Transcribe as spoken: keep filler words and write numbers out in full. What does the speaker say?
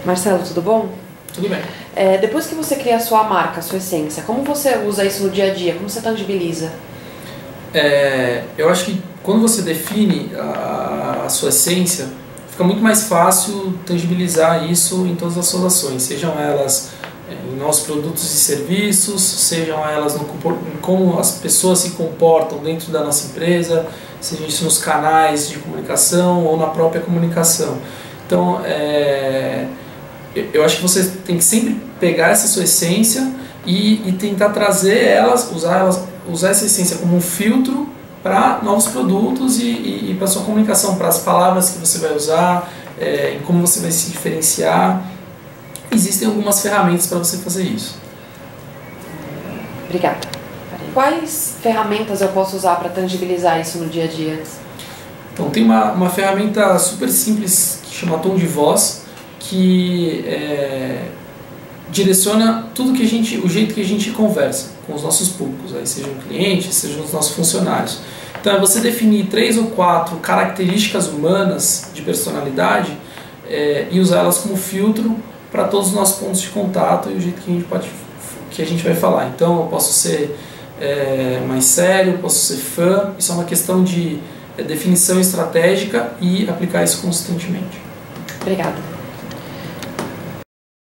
Marcelo, tudo bom? Tudo bem. É, depois que você cria a sua marca, a sua essência, como você usa isso no dia a dia? Como você tangibiliza? É, eu acho que quando você define a, a sua essência, fica muito mais fácil tangibilizar isso em todas as suas ações, sejam elas em nossos produtos e serviços, sejam elas no, em como as pessoas se comportam dentro da nossa empresa, seja isso nos canais de comunicação ou na própria comunicação. Então, é, eu acho que você tem que sempre pegar essa sua essência e, e tentar trazer elas, usar elas, usar essa essência como um filtro para novos produtos e, e, e para sua comunicação, para as palavras que você vai usar, é, em como você vai se diferenciar. Existem algumas ferramentas para você fazer isso. Obrigada. Quais ferramentas eu posso usar para tangibilizar isso no dia a dia? Então, tem uma, uma ferramenta super simples que chama tom de voz, que é, direciona tudo que a gente, o jeito que a gente conversa com os nossos públicos, aí sejam clientes, sejam os nossos funcionários. Então, é você definir três ou quatro características humanas de personalidade é, e usar elas como filtro para todos os nossos pontos de contato e o jeito que a gente pode, que a gente vai falar. Então, eu posso ser é, mais sério, eu posso ser fã. Isso é uma questão de é, definição estratégica e aplicar isso constantemente. Obrigada.